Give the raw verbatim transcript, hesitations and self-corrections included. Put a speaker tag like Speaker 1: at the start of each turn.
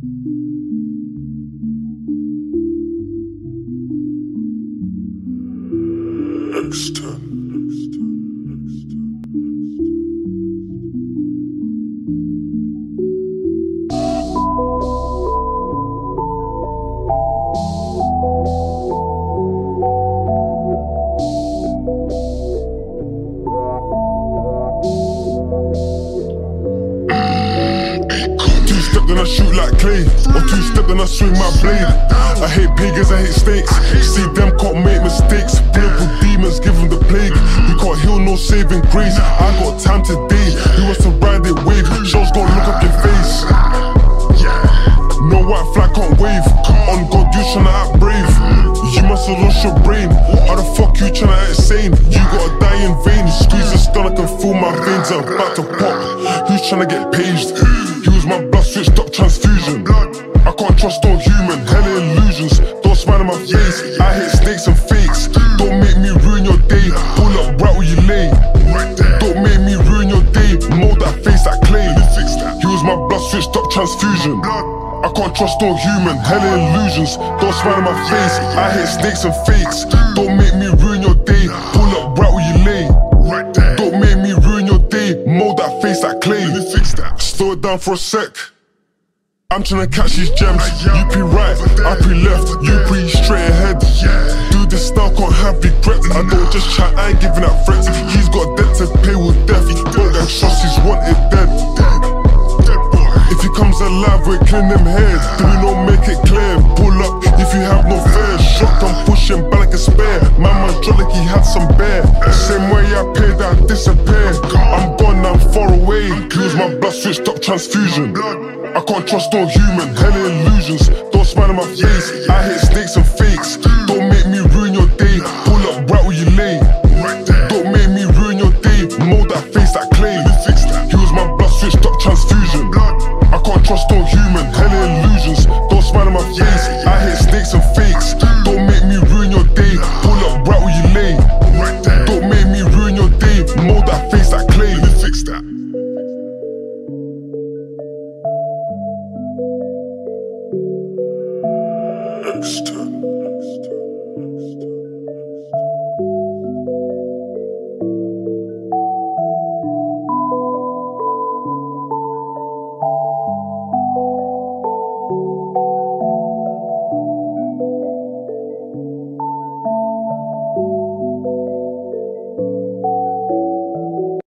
Speaker 1: Then I shoot like clay, or two-step then I swing my blade. I hate pagans, I hate snakes. See them can't make mistakes. Political demons give them the plague. We can't heal, no saving grace. I got time today. Who wants to ride it wave? Shows gon' look up your face. No white flag can't wave. On God, you tryna act brave. You must have lost your brain. How the fuck you tryna act sane? You gotta die in vain. Squeeze the stun, I can feel my veins are about to pop. Who's tryna get paged? He was my blood switched up transfusion. I can't trust no human, hella illusions. Don't smile in my face. I hate snakes and fakes. Don't make me ruin your day. Pull up right where you lay. Don't make me ruin your day. Mold that face like clay. He was my blood switched up transfusion. I can't trust no human, hella illusions. Don't smile in my face. I hate snakes and fakes. Don't make me ruin your day. Pull up right where you lay. Don't make me ruin your day. Mold that face like clay. Slow it down for a sec. I'm tryna catch these gems. You pre right, I pre left. You pre straight ahead. Do this now, can't have regrets. I don't just chat, I ain't giving out threats. He's got debt to pay with death. He don't get trust, he's wanted dead. If he comes alive, we're clearing them heads. Do we not make it clear? Pull up if you have no fear. Shocked, I'm pushing back like a spare. My man dropped like he had some bear. Same way I paid, I disappear. I'm gone, I'm far away. Use my blood switched up transfusion. I can't trust no human, hella illusions. Don't smile in my face. I hate snakes and fakes. Don't make me ruin your day. Pull up right where you lay. Don't make me ruin your day. Mold that face like clay. He was my blood switched up transfusion.